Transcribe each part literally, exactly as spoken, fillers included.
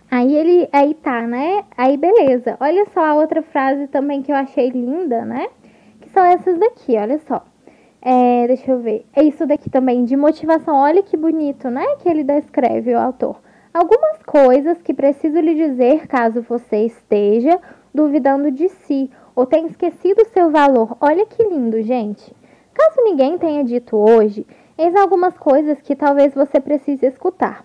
Aí ele, aí tá, né? Aí beleza. Olha só a outra frase também que eu achei linda, né? Que são essas daqui, olha só. É, deixa eu ver. É isso daqui também, de motivação. Olha que bonito, né? Que ele descreve, o autor. Algumas coisas que preciso lhe dizer caso você esteja duvidando de si ou tenha esquecido o seu valor. Olha que lindo, gente. Caso ninguém tenha dito hoje, eis algumas coisas que talvez você precise escutar.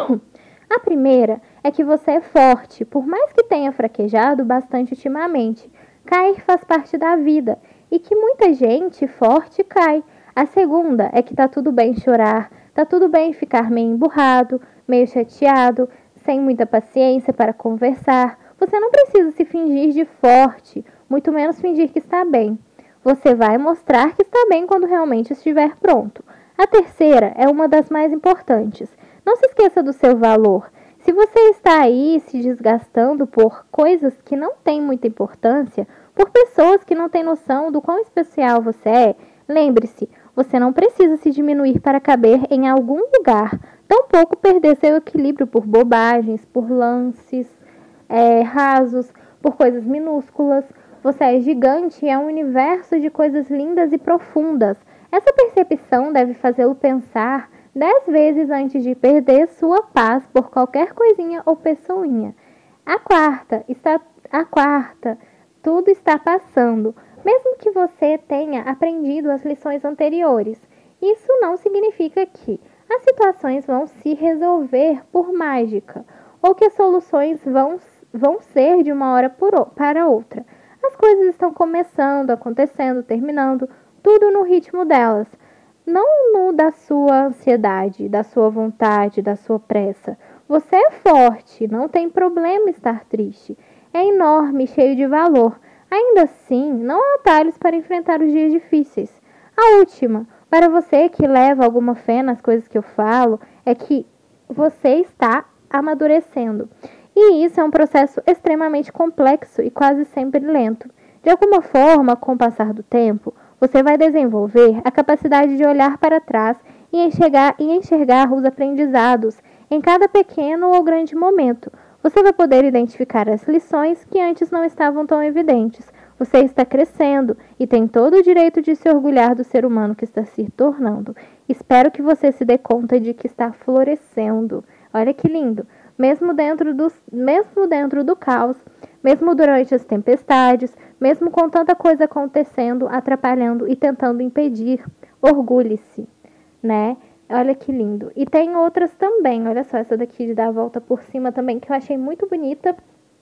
A primeira é que você é forte, por mais que tenha fraquejado bastante ultimamente. Cair faz parte da vida e que muita gente forte cai. A segunda é que tá tudo bem chorar, tá tudo bem ficar meio emburrado, meio chateado, sem muita paciência para conversar. Você não precisa se fingir de forte, muito menos fingir que está bem. Você vai mostrar que está bem quando realmente estiver pronto. A terceira é uma das mais importantes. Não se esqueça do seu valor. Se você está aí se desgastando por coisas que não têm muita importância, por pessoas que não têm noção do quão especial você é, lembre-se, você não precisa se diminuir para caber em algum lugar, tampouco perder seu equilíbrio por bobagens, por lances é, rasos, por coisas minúsculas. Você é gigante e é um universo de coisas lindas e profundas. Essa percepção deve fazê-lo pensar dez vezes antes de perder sua paz por qualquer coisinha ou pessoinha. A quarta, está, a quarta, tudo está passando, mesmo que você tenha aprendido as lições anteriores. Isso não significa que as situações vão se resolver por mágica, ou que as soluções vão, vão ser de uma hora por, para outra. As coisas estão começando, acontecendo, terminando, tudo no ritmo delas. Não no da sua ansiedade, da sua vontade, da sua pressa. Você é forte, não tem problema estar triste. É enorme, cheio de valor. Ainda assim, não há atalhos para enfrentar os dias difíceis. A última, para você que leva alguma fé nas coisas que eu falo, é que você está amadurecendo. E isso é um processo extremamente complexo e quase sempre lento. De alguma forma, com o passar do tempo, você vai desenvolver a capacidade de olhar para trás e enxergar, e enxergar os aprendizados em cada pequeno ou grande momento. Você vai poder identificar as lições que antes não estavam tão evidentes. Você está crescendo e tem todo o direito de se orgulhar do ser humano que está se tornando. Espero que você se dê conta de que está florescendo. Olha que lindo! Mesmo dentro do, mesmo dentro do caos, mesmo durante as tempestades, mesmo com tanta coisa acontecendo, atrapalhando e tentando impedir, orgulhe-se, né? Olha que lindo. E tem outras também, olha só, essa daqui de dar a volta por cima também, que eu achei muito bonita.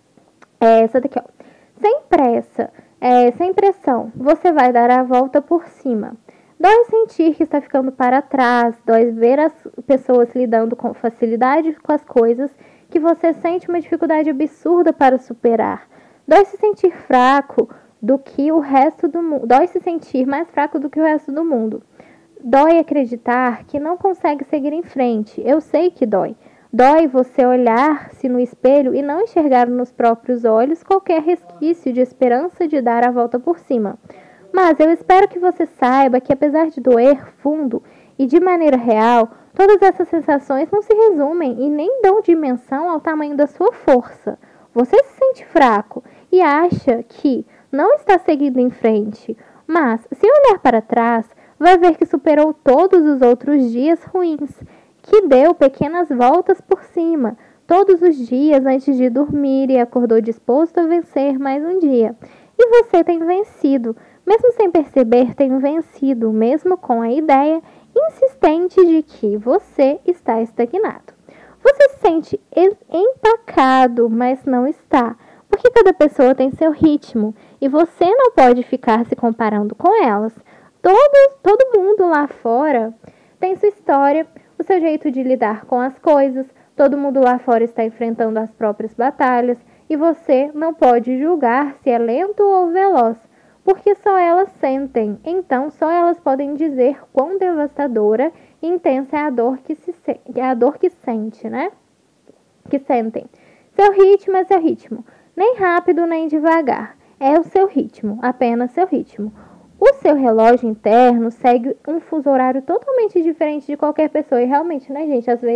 É essa daqui, ó. Sem pressa, é, sem pressão, você vai dar a volta por cima. Dói sentir que está ficando para trás, dói ver as pessoas lidando com facilidade com as coisas que você sente uma dificuldade absurda para superar. Dói se sentir fraco do que o resto do mundo, dói se sentir mais fraco do que o resto do mundo. Dói acreditar que não consegue seguir em frente. Eu sei que dói. Dói você olhar-se no espelho e não enxergar nos próprios olhos qualquer resquício de esperança de dar a volta por cima. Mas eu espero que você saiba que, apesar de doer fundo e de maneira real, todas essas sensações não se resumem e nem dão dimensão ao tamanho da sua força. Você se sente fraco e acha que não está seguindo em frente, mas se olhar para trás, vai ver que superou todos os outros dias ruins, que deu pequenas voltas por cima, todos os dias antes de dormir e acordou disposto a vencer mais um dia. E você tem vencido. Mesmo sem perceber, tem vencido, mesmo com a ideia insistente de que você está estagnado. Você se sente empacado, mas não está, porque cada pessoa tem seu ritmo e você não pode ficar se comparando com elas. Todo, todo mundo lá fora tem sua história, o seu jeito de lidar com as coisas, todo mundo lá fora está enfrentando as próprias batalhas e você não pode julgar se é lento ou veloz, porque só elas sentem, então só elas podem dizer quão devastadora e intensa é a dor que, se, é a dor que sente, né? Que sentem. Seu ritmo é seu ritmo, nem rápido nem devagar, é o seu ritmo, apenas seu ritmo. O seu relógio interno segue um fuso horário totalmente diferente de qualquer pessoa, e realmente, né, gente, às vezes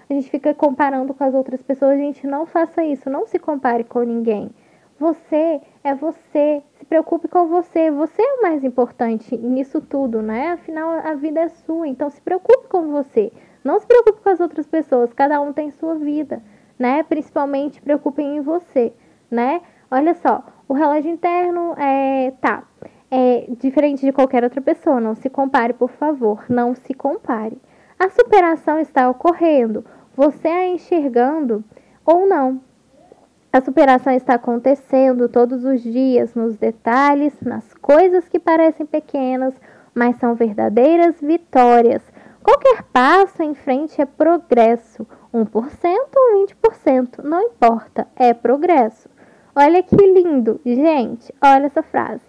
a gente fica comparando com as outras pessoas. Gente, não faça isso, não se compare com ninguém. Você é você, se preocupe com você, você é o mais importante nisso tudo, né? Afinal, a vida é sua, então se preocupe com você, não se preocupe com as outras pessoas, cada um tem sua vida, né? Principalmente preocupem em você, né? Olha só, o relógio interno é, tá, é diferente de qualquer outra pessoa, não se compare, por favor, não se compare. A superação está ocorrendo, você a enxergando ou não. A superação está acontecendo todos os dias, nos detalhes, nas coisas que parecem pequenas, mas são verdadeiras vitórias. Qualquer passo em frente é progresso. um por cento ou vinte por cento, não importa, é progresso. Olha que lindo, gente, olha essa frase.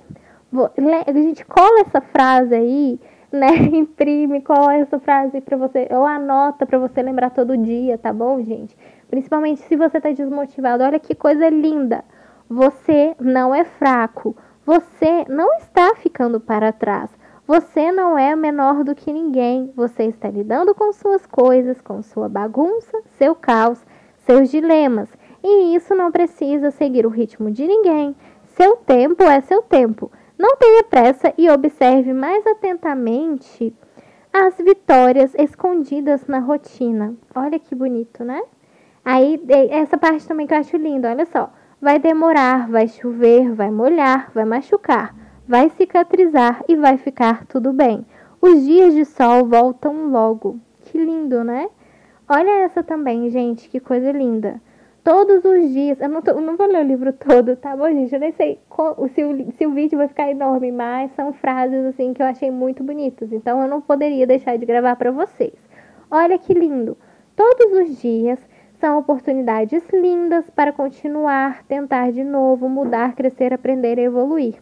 A gente cola essa frase aí, né? Imprime, cola essa frase para você, ou anota para você lembrar todo dia, tá bom, gente? Principalmente se você está desmotivado. Olha que coisa linda. Você não é fraco. Você não está ficando para trás. Você não é menor do que ninguém. Você está lidando com suas coisas, com sua bagunça, seu caos, seus dilemas. E isso não precisa seguir o ritmo de ninguém. Seu tempo é seu tempo. Não tenha pressa e observe mais atentamente as vitórias escondidas na rotina. Olha que bonito, né? Aí, essa parte também que eu acho linda, olha só. Vai demorar, vai chover, vai molhar, vai machucar, vai cicatrizar e vai ficar tudo bem. Os dias de sol voltam logo. Que lindo, né? Olha essa também, gente, que coisa linda. Todos os dias, eu não, tô, eu não vou ler o livro todo, tá bom, gente? Eu nem sei qual, se, o, se o vídeo vai ficar enorme, mas são frases, assim, que eu achei muito bonitas. Então, eu não poderia deixar de gravar para vocês. Olha que lindo. Todos os dias são oportunidades lindas para continuar, tentar de novo, mudar, crescer, aprender e evoluir.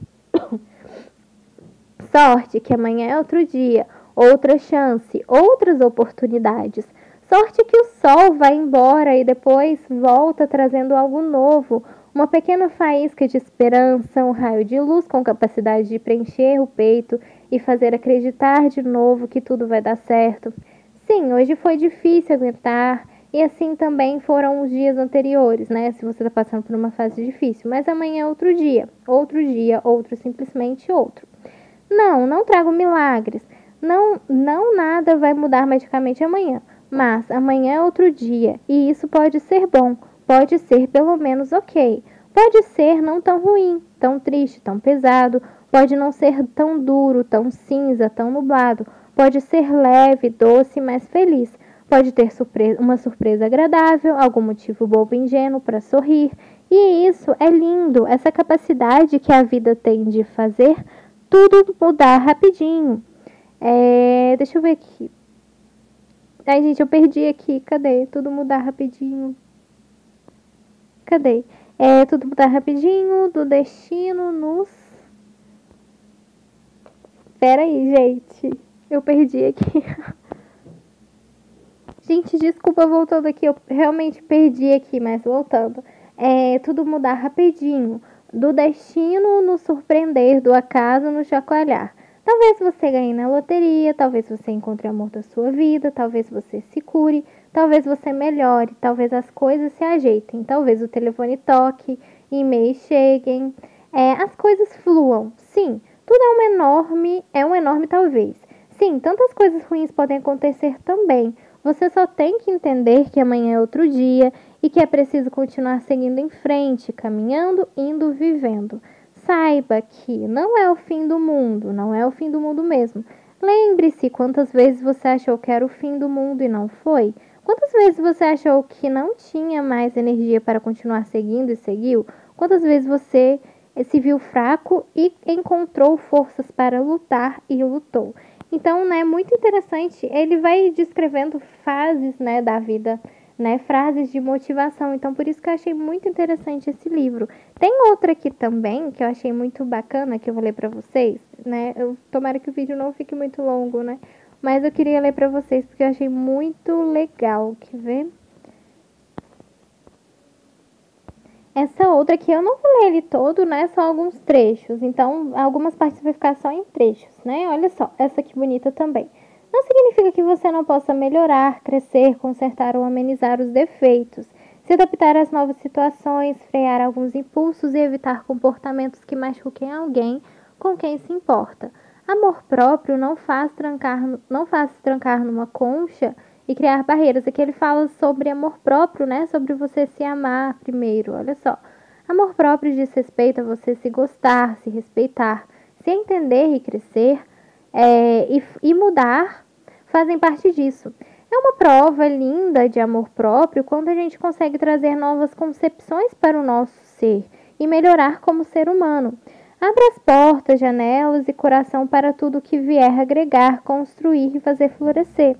Sorte que amanhã é outro dia, outra chance, outras oportunidades. Sorte que o sol vai embora e depois volta trazendo algo novo, uma pequena faísca de esperança, um raio de luz com capacidade de preencher o peito e fazer acreditar de novo que tudo vai dar certo. Sim, hoje foi difícil aguentar, e assim também foram os dias anteriores, né? Se você está passando por uma fase difícil. Mas amanhã é outro dia, outro dia, outro, simplesmente outro. Não, não trago milagres. Não, não nada vai mudar magicamente amanhã. Mas amanhã é outro dia, e isso pode ser bom, pode ser pelo menos ok. Pode ser não tão ruim, tão triste, tão pesado, pode não ser tão duro, tão cinza, tão nublado. Pode ser leve, doce, mas feliz. Pode ter surpresa, uma surpresa agradável, algum motivo bobo e ingênuo para sorrir. E isso é lindo, essa capacidade que a vida tem de fazer tudo mudar rapidinho. É, deixa eu ver aqui. Ai, gente, eu perdi aqui. Cadê? Tudo mudar rapidinho. Cadê? É, tudo mudar rapidinho, do destino nos... Pera aí, gente. Eu perdi aqui. Gente, desculpa, voltando aqui. Eu realmente perdi aqui, mas voltando. É, tudo mudar rapidinho. Do destino nos surpreender, do acaso nos chacoalhar. Talvez você ganhe na loteria, talvez você encontre o amor da sua vida, talvez você se cure, talvez você melhore, talvez as coisas se ajeitem, talvez o telefone toque, e-mails cheguem, é, as coisas fluam. Sim, tudo é um enorme, é um enorme talvez. Sim, tantas coisas ruins podem acontecer também. Você só tem que entender que amanhã é outro dia e que é preciso continuar seguindo em frente, caminhando, indo, vivendo. Saiba que não é o fim do mundo, não é o fim do mundo mesmo. Lembre-se quantas vezes você achou que era o fim do mundo e não foi. Quantas vezes você achou que não tinha mais energia para continuar seguindo e seguiu? Quantas vezes você se viu fraco e encontrou forças para lutar e lutou? Então, né, muito interessante. Ele vai descrevendo fases, né, da vida, né, frases de motivação. Então, por isso que eu achei muito interessante esse livro. Tem outra aqui também que eu achei muito bacana, que eu vou ler para vocês, né? Eu tomara que o vídeo não fique muito longo, né? Mas eu queria ler para vocês porque eu achei muito legal. Quer ver? Essa outra aqui eu não vou ler ele todo, né? Só alguns trechos. Então, algumas partes vai ficar só em trechos, né? Olha só, essa aqui bonita também. Não significa que você não possa melhorar, crescer, consertar ou amenizar os defeitos, se adaptar às novas situações, frear alguns impulsos e evitar comportamentos que machuquem alguém com quem se importa. Amor próprio não faz trancar, não faz trancar numa concha e criar barreiras. Aqui ele fala sobre amor próprio, né? Sobre você se amar primeiro, olha só. Amor próprio diz respeito a você se gostar, se respeitar, se entender e crescer é, e, e mudar fazem parte disso. É uma prova linda de amor próprio quando a gente consegue trazer novas concepções para o nosso ser e melhorar como ser humano. Abra as portas, janelas e coração para tudo que vier agregar, construir e fazer florescer.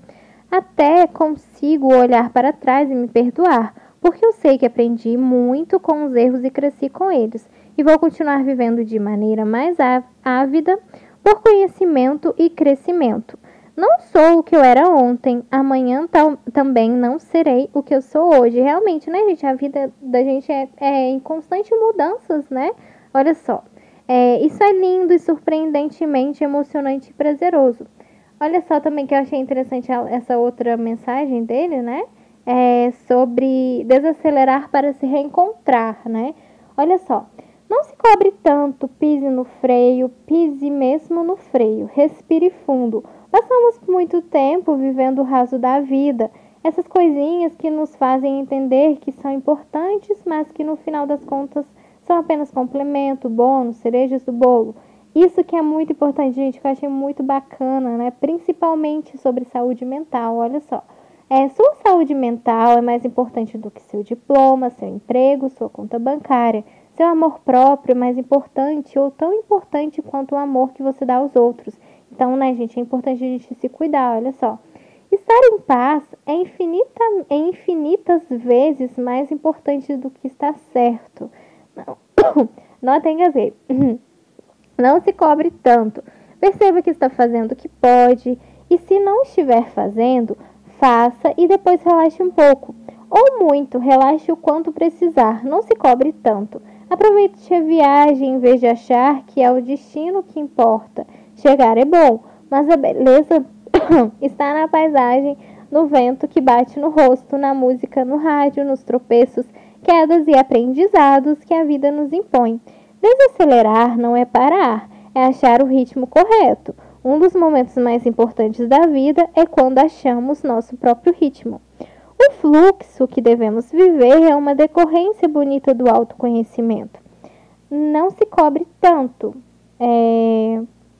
Até consigo olhar para trás e me perdoar, porque eu sei que aprendi muito com os erros e cresci com eles, e vou continuar vivendo de maneira mais ávida por conhecimento e crescimento. Não sou o que eu era ontem, amanhã tal, também não serei o que eu sou hoje. Realmente, né, gente? A vida da gente é, é em constante mudanças, né? Olha só. É, isso é lindo e surpreendentemente emocionante e prazeroso. Olha só também que eu achei interessante essa outra mensagem dele, né? É sobre desacelerar para se reencontrar, né? Olha só. Não se cobre tanto, pise no freio, pise mesmo no freio. Respire fundo. Passamos muito tempo vivendo o raso da vida. Essas coisinhas que nos fazem entender que são importantes, mas que no final das contas são apenas complemento, bônus, cerejas do bolo. Isso que é muito importante, gente, que eu achei muito bacana, né? Principalmente sobre saúde mental, olha só. É, sua saúde mental é mais importante do que seu diploma, seu emprego, sua conta bancária. Seu amor próprio é mais importante ou tão importante quanto o amor que você dá aos outros. Então, né, gente, é importante a gente se cuidar, olha só. Estar em paz é, infinita, é infinitas vezes mais importante do que estar certo. Não, não tem que ver. Não se cobre tanto. Perceba que está fazendo o que pode e se não estiver fazendo, faça e depois relaxe um pouco. Ou muito, relaxe o quanto precisar. Não se cobre tanto. Aproveite a viagem em vez de achar que é o destino que importa. Chegar é bom, mas a beleza está na paisagem, no vento que bate no rosto, na música, no rádio, nos tropeços, quedas e aprendizados que a vida nos impõe. Desacelerar não é parar, é achar o ritmo correto. Um dos momentos mais importantes da vida é quando achamos nosso próprio ritmo. O fluxo que devemos viver é uma decorrência bonita do autoconhecimento. Não se cobre tanto. É...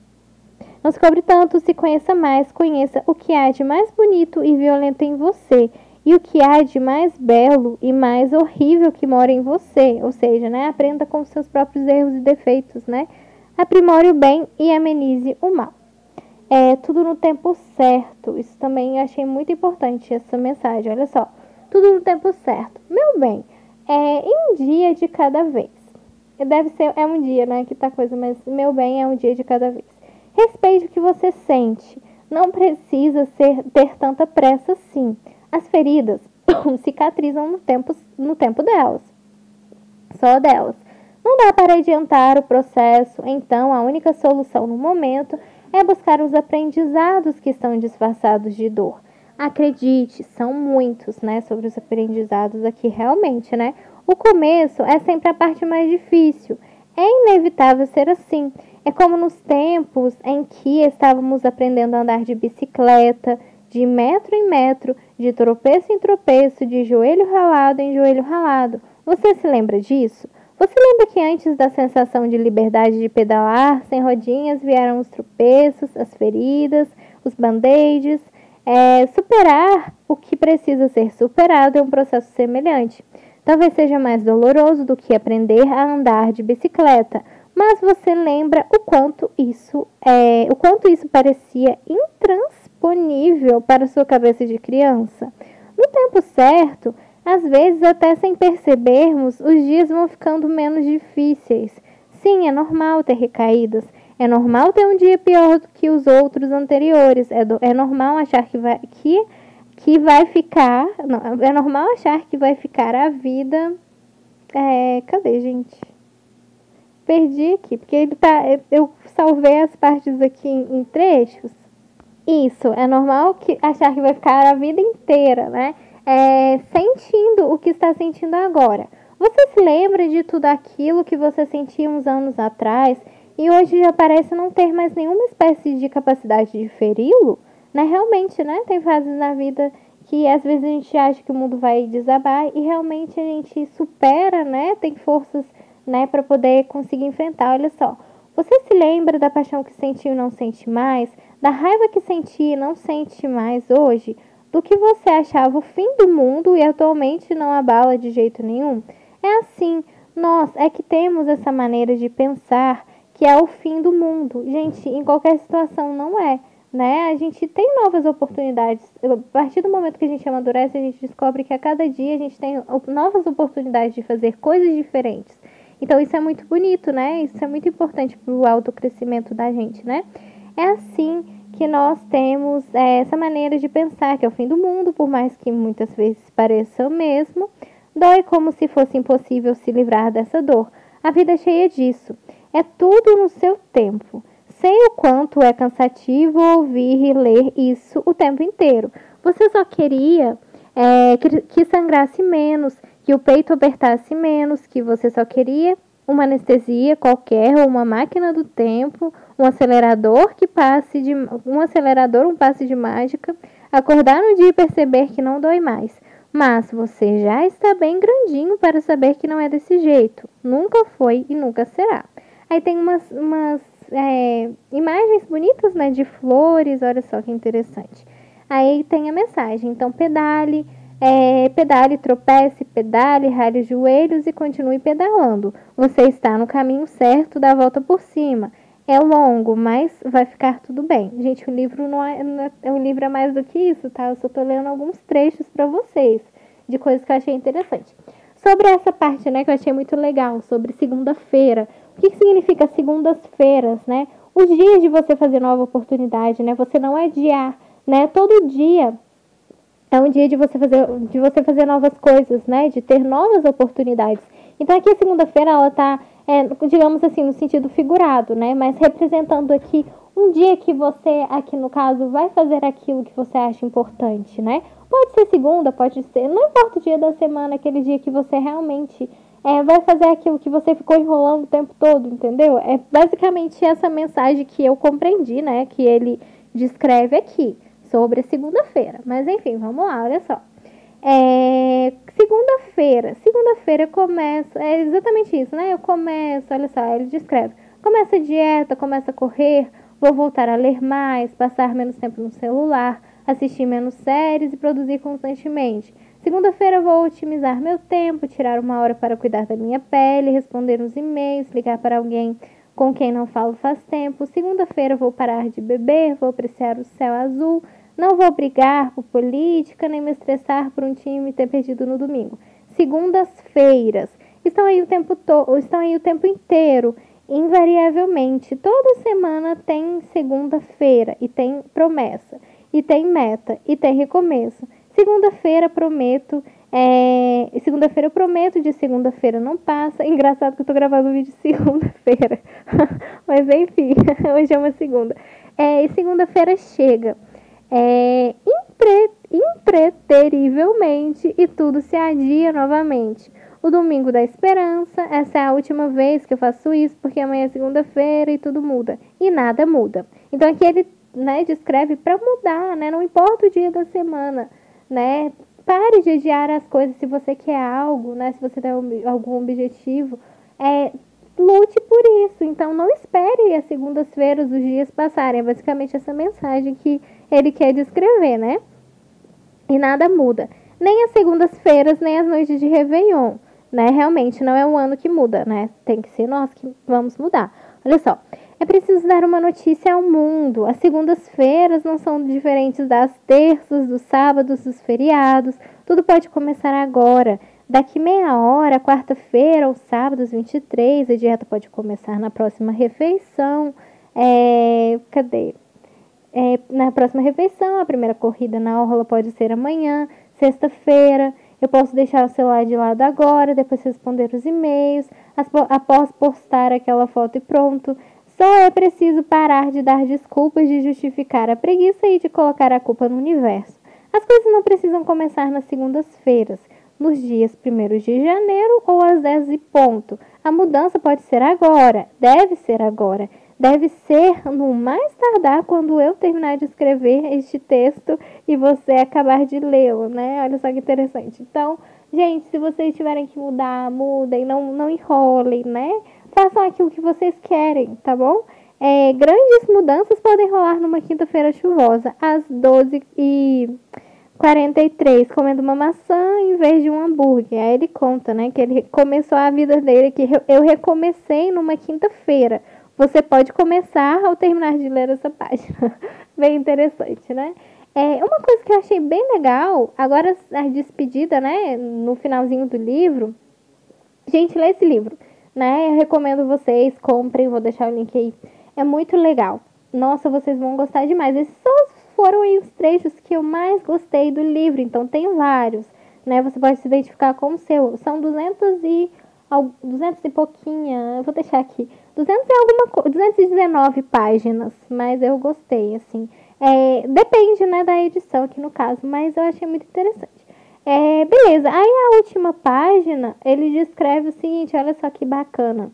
Não se cobre tanto, se conheça mais, conheça o que há de mais bonito e violento em você e o que há de mais belo e mais horrível que mora em você. Ou seja, né, aprenda com os seus próprios erros e defeitos, né? Aprimore o bem e amenize o mal. É tudo no tempo certo. Isso também eu achei muito importante, essa mensagem. Olha só, tudo no tempo certo. Meu bem, é em um dia de cada vez. Deve ser, é um dia, né, que tá coisa, mas meu bem é um dia de cada vez. Respeite o que você sente. Não precisa ser, ter tanta pressa assim. As feridas cicatrizam no tempo, no tempo delas. Só delas. Não dá para adiantar o processo, então a única solução no momento é buscar os aprendizados que estão disfarçados de dor. Acredite, são muitos, né, sobre os aprendizados aqui realmente, né? O começo é sempre a parte mais difícil. É inevitável ser assim. É como nos tempos em que estávamos aprendendo a andar de bicicleta, de metro em metro, de tropeço em tropeço, de joelho ralado em joelho ralado. Você se lembra disso? Você lembra que antes da sensação de liberdade de pedalar sem rodinhas vieram os tropeços, as feridas, os band-aids? É, superar o que precisa ser superado é um processo semelhante. Talvez seja mais doloroso do que aprender a andar de bicicleta, mas você lembra o quanto isso, é, o quanto isso parecia intransponível para sua cabeça de criança? No tempo certo, às vezes, até sem percebermos, os dias vão ficando menos difíceis. Sim, é normal ter recaídas. É normal ter um dia pior do que os outros anteriores. É, do, é normal achar que vai, que, que vai ficar... Não, é normal achar que vai ficar a vida... É, cadê, gente? Perdi aqui, porque ele tá, eu salvei as partes aqui em, em trechos. Isso, é normal que achar que vai ficar a vida inteira, né? É, sentindo o que está sentindo agora. Você se lembra de tudo aquilo que você sentia uns anos atrás e hoje já parece não ter mais nenhuma espécie de capacidade de feri-lo? Né? Realmente, né? Tem fases na vida que às vezes a gente acha que o mundo vai desabar e realmente a gente supera, né? Tem forças, né, para poder conseguir enfrentar. Olha só. Você se lembra da paixão que sentiu e não sente mais? Da raiva que sentia e não sente mais hoje? Do que você achava o fim do mundo e atualmente não abala de jeito nenhum? É assim, nós é que temos essa maneira de pensar que é o fim do mundo. Gente, em qualquer situação não é, né? A gente tem novas oportunidades. A partir do momento que a gente amadurece, a gente descobre que a cada dia a gente tem novas oportunidades de fazer coisas diferentes. Então isso é muito bonito, né? Isso é muito importante para o autocrescimento da gente, né? É assim que nós temos é, essa maneira de pensar que é o fim do mundo, por mais que muitas vezes pareça o mesmo. Dói como se fosse impossível se livrar dessa dor. A vida é cheia disso. É tudo no seu tempo. Sei o quanto é cansativo ouvir e ler isso o tempo inteiro. Você só queria é, que, que sangrasse menos, que o peito apertasse menos, que você só queria uma anestesia qualquer, ou uma máquina do tempo, um acelerador que passe de um acelerador, um passe de mágica, acordar no dia e perceber que não dói mais. Mas você já está bem grandinho para saber que não é desse jeito. Nunca foi e nunca será. Aí tem umas, umas é, imagens bonitas, né, de flores, olha só que interessante. Aí tem a mensagem, então pedale, é, pedale, tropece, pedale, rale os joelhos e continue pedalando. Você está no caminho certo, dá a volta por cima. É longo, mas vai ficar tudo bem. Gente, o livro não é, não é, o livro é mais do que isso, tá? Eu só tô lendo alguns trechos para vocês, de coisas que eu achei interessante. Sobre essa parte, né, que eu achei muito legal, sobre segunda-feira. O que, que significa segundas-feiras, né? Os dias de você fazer nova oportunidade, né? Você não adiar, né? Todo dia é um dia de você fazer, de você fazer novas coisas, né? De ter novas oportunidades. Então aqui a segunda-feira ela tá, é, digamos assim, no sentido figurado, né? Mas representando aqui um dia que você, aqui no caso, vai fazer aquilo que você acha importante, né? Pode ser segunda, pode ser, não importa o dia da semana, aquele dia que você realmente é, vai fazer aquilo que você ficou enrolando o tempo todo, entendeu? É basicamente essa mensagem que eu compreendi, né? Que ele descreve aqui sobre a segunda-feira. Mas enfim, vamos lá, olha só. É, segunda-feira, segunda-feira começa, é exatamente isso, né? Eu começo, olha só, ele descreve. Começa a dieta, começa a correr, vou voltar a ler mais, passar menos tempo no celular, assistir menos séries e produzir constantemente. Segunda-feira vou otimizar meu tempo, tirar uma hora para cuidar da minha pele, responder uns e-mails, ligar para alguém com quem não falo faz tempo. Segunda-feira vou parar de beber, vou apreciar o céu azul. Não vou brigar por política, nem me estressar por um time ter perdido no domingo. Segundas-feiras estão aí o tempo todo, estão aí o tempo inteiro, invariavelmente. Toda semana tem segunda-feira e tem promessa, e tem meta, e tem recomeço. Segunda-feira prometo, é... segunda-feira eu prometo, de segunda-feira não passa. Engraçado que eu tô gravando o vídeo de segunda-feira, mas enfim, hoje é uma segunda. É, e segunda-feira chega. É, impre, impreterivelmente e tudo se adia novamente. O domingo da esperança, essa é a última vez que eu faço isso, porque amanhã é segunda-feira e tudo muda. E nada muda. Então aqui ele, né, descreve para mudar, né? Não importa o dia da semana, né? Pare de adiar as coisas se você quer algo, né? Se você tem algum objetivo, é, lute por isso. Então não espere as segundas-feiras, os dias passarem. É basicamente essa mensagem que ele quer descrever, né? E nada muda. Nem as segundas-feiras, nem as noites de Réveillon, né? Realmente não é um ano que muda, né? Tem que ser nós que vamos mudar. Olha só. É preciso dar uma notícia ao mundo. As segundas-feiras não são diferentes das terças, dos sábados, dos feriados. Tudo pode começar agora. Daqui meia hora, quarta-feira ou sábado, às vinte e três, a dieta pode começar na próxima refeição. É... Cadê? É, na próxima refeição, a primeira corrida na orla pode ser amanhã, sexta-feira. Eu posso deixar o celular de lado agora, depois responder os e-mails, após postar aquela foto e pronto. Só é preciso parar de dar desculpas, de justificar a preguiça e de colocar a culpa no universo. As coisas não precisam começar nas segundas-feiras, nos dias primeiros de janeiro ou às dez e ponto. A mudança pode ser agora, deve ser agora. Deve ser no mais tardar quando eu terminar de escrever este texto e você acabar de lê-lo, né? Olha só que interessante. Então, gente, se vocês tiverem que mudar, mudem, não, não enrolem, né? Façam aquilo que vocês querem, tá bom? É, grandes mudanças podem rolar numa quinta-feira chuvosa, às doze e quarenta e três, comendo uma maçã em vez de um hambúrguer. Aí ele conta, né, que ele começou a vida dele, que eu recomecei numa quinta-feira. Você pode começar ao terminar de ler essa página. Bem interessante, né? É, uma coisa que eu achei bem legal, agora a despedida, né, no finalzinho do livro. Gente, lê esse livro, né? Eu recomendo vocês, comprem, vou deixar o link aí. É muito legal. Nossa, vocês vão gostar demais. Esses só foram aí os trechos que eu mais gostei do livro, então tem vários, né? Você pode se identificar com o seu. São duzentos e duzentos e pouquinha, eu vou deixar aqui, duzentos e alguma coisa, duzentas e dezenove páginas, mas eu gostei, assim. É, depende, né, da edição aqui no caso, mas eu achei muito interessante. É, beleza, aí a última página, ele descreve o seguinte, olha só que bacana.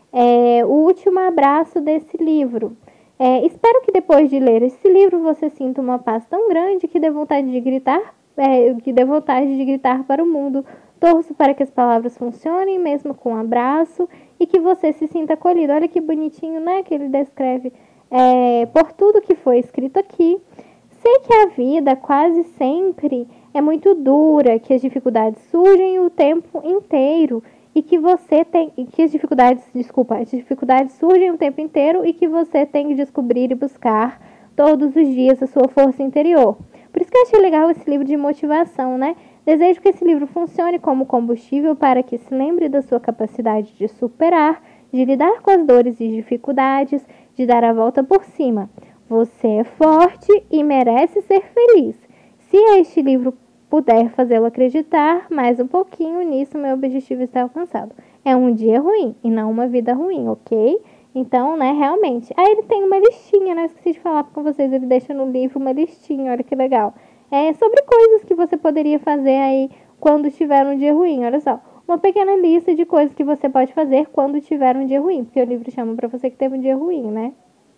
É, o último abraço desse livro. É, espero que depois de ler esse livro você sinta uma paz tão grande que dê vontade de gritar, é, que dê vontade de gritar para o mundo. Torço para que as palavras funcionem, mesmo com um abraço, e que você se sinta acolhido. Olha que bonitinho, né, que ele descreve é, por tudo que foi escrito aqui. Sei que a vida quase sempre é muito dura, que as dificuldades surgem o tempo inteiro e que você tem, e que as dificuldades, desculpa, as dificuldades surgem o tempo inteiro e que você tem que descobrir e buscar todos os dias a sua força interior. Por isso que eu achei legal esse livro de motivação, né? Desejo que esse livro funcione como combustível para que se lembre da sua capacidade de superar, de lidar com as dores e dificuldades, de dar a volta por cima. Você é forte e merece ser feliz. Se este livro puder fazê-lo acreditar mais um pouquinho nisso, meu objetivo está alcançado. É um dia ruim e não uma vida ruim, ok? Então, né, realmente. Aí ele tem uma listinha, né? Esqueci de falar com vocês, ele deixa no livro uma listinha, olha que legal. É sobre coisas que você poderia fazer aí quando tiver um dia ruim, olha só. Uma pequena lista de coisas que você pode fazer quando tiver um dia ruim, porque o livro chama pra você que teve um dia ruim, né?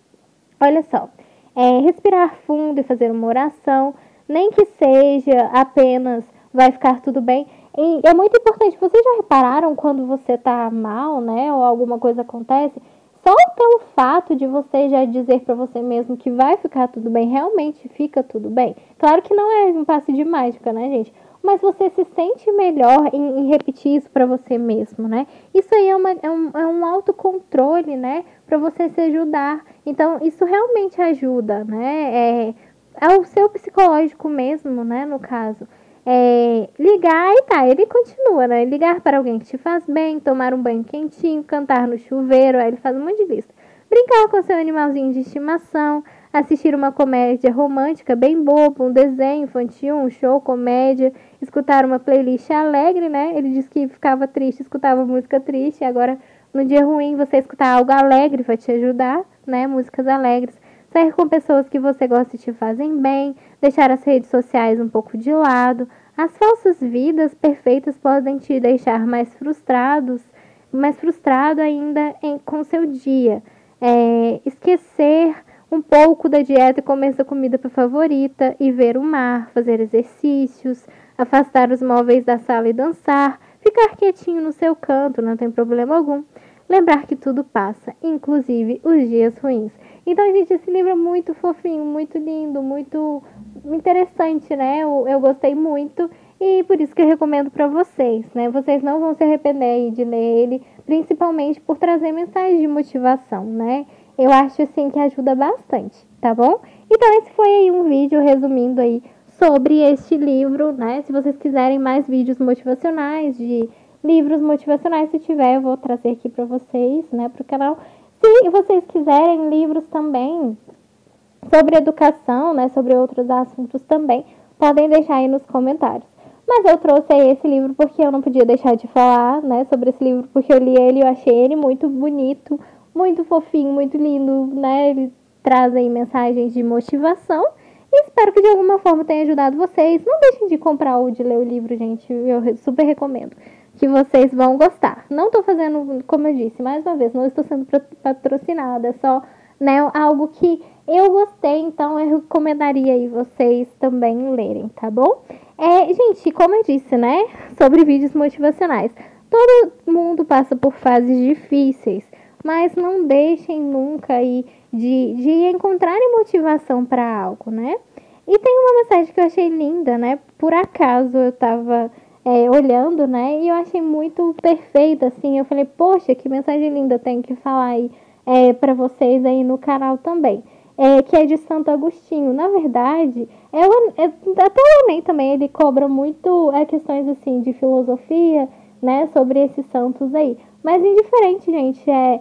Olha só, é, respirar fundo e fazer uma oração, nem que seja apenas vai ficar tudo bem. E é muito importante, vocês já repararam quando você tá mal, né, ou alguma coisa acontece, só pelo fato de você já dizer para você mesmo que vai ficar tudo bem, realmente fica tudo bem. Claro que não é um passe de mágica, né, gente? Mas você se sente melhor em, em repetir isso para você mesmo, né? Isso aí é, uma, é, um, é um autocontrole, né? Para você se ajudar. Então, isso realmente ajuda, né? É, é o seu psicológico mesmo, né? No caso. É, ligar e tá, ele continua, né? Ligar para alguém que te faz bem, tomar um banho quentinho, cantar no chuveiro, aí ele faz um monte de lista. Brincar com seu animalzinho de estimação, assistir uma comédia romântica bem boba, um desenho infantil, um show, comédia, escutar uma playlist alegre, né? Ele disse que ficava triste, escutava música triste, agora no dia ruim você escutar algo alegre vai te ajudar, né? Músicas alegres. Sair com pessoas que você gosta e te fazem bem, deixar as redes sociais um pouco de lado. As falsas vidas perfeitas podem te deixar mais frustrados, mais frustrado ainda em, com seu dia. É, esquecer um pouco da dieta e comer sua comida favorita e ver o mar, fazer exercícios, afastar os móveis da sala e dançar, ficar quietinho no seu canto, não tem problema algum. Lembrar que tudo passa, inclusive os dias ruins. Então, gente, esse livro é muito fofinho, muito lindo, muito interessante, né? Eu, eu gostei muito e por isso que eu recomendo para vocês, né? Vocês não vão se arrepender de ler ele, principalmente por trazer mensagens de motivação, né? Eu acho, assim, que ajuda bastante, tá bom? Então, esse foi aí um vídeo resumindo aí sobre este livro, né? Se vocês quiserem mais vídeos motivacionais, de livros motivacionais, se tiver, eu vou trazer aqui para vocês, né, pro canal. Se vocês quiserem livros também sobre educação, né, sobre outros assuntos também, podem deixar aí nos comentários. Mas eu trouxe aí esse livro porque eu não podia deixar de falar, né, sobre esse livro, porque eu li ele e eu achei ele muito bonito, muito fofinho, muito lindo, né? Ele traz aí mensagens de motivação. E espero que de alguma forma tenha ajudado vocês. Não deixem de comprar ou de ler o livro, gente. Eu super recomendo. Que vocês vão gostar. Não tô fazendo, como eu disse, mais uma vez, não estou sendo patrocinada. É só, né, algo que eu gostei. Então eu recomendaria aí vocês também lerem, tá bom? É, gente, como eu disse, né? Sobre vídeos motivacionais. Todo mundo passa por fases difíceis. Mas não deixem nunca aí de, de encontrarem motivação para algo, né? E tem uma mensagem que eu achei linda, né? Por acaso eu tava é, olhando, né? E eu achei muito perfeita, assim. Eu falei, poxa, que mensagem linda, tenho que falar aí é, para vocês aí no canal também. É, que é de Santo Agostinho. Na verdade, é, é, até o Enem também, ele cobra muito é, questões assim de filosofia, né? Sobre esses santos aí. Mas indiferente, gente, é...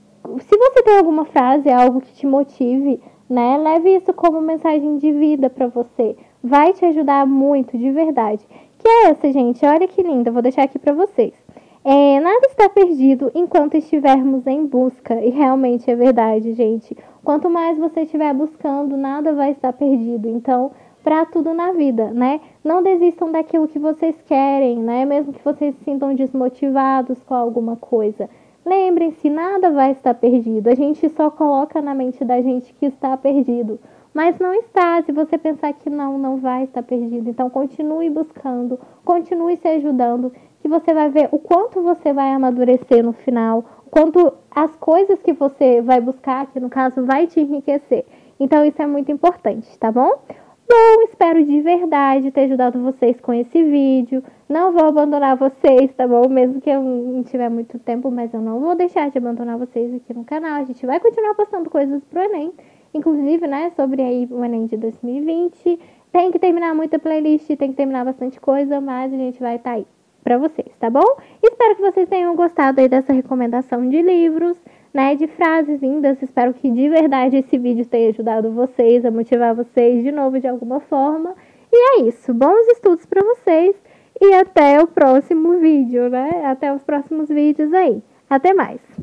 Se você tem alguma frase, algo que te motive, né? Leve isso como mensagem de vida para você. Vai te ajudar muito, de verdade. Que é essa, gente? Olha que linda. Vou deixar aqui para vocês. É, nada está perdido enquanto estivermos em busca. E realmente é verdade, gente. Quanto mais você estiver buscando, nada vai estar perdido. Então, para tudo na vida, né? Não desistam daquilo que vocês querem, né? Mesmo que vocês se sintam desmotivados com alguma coisa. Lembrem-se, nada vai estar perdido. A gente só coloca na mente da gente que está perdido. Mas não está. Se você pensar que não, não vai estar perdido. Então, continue buscando, continue se ajudando, que você vai ver o quanto você vai amadurecer no final, o quanto as coisas que você vai buscar, que no caso vai te enriquecer. Então, isso é muito importante, tá bom? Bom, espero de verdade ter ajudado vocês com esse vídeo. Não vou abandonar vocês, tá bom? Mesmo que eu não tiver muito tempo, mas eu não vou deixar de abandonar vocês aqui no canal. A gente vai continuar postando coisas pro Enem. Inclusive, né, sobre aí o Enem de dois mil e vinte. Tem que terminar muita playlist, tem que terminar bastante coisa, mas a gente vai estar aí pra vocês, tá bom? Espero que vocês tenham gostado aí dessa recomendação de livros, né, de frases lindas. Espero que de verdade esse vídeo tenha ajudado vocês, a motivar vocês de novo de alguma forma. E é isso, bons estudos para vocês e até o próximo vídeo, né? Até os próximos vídeos aí. Até mais!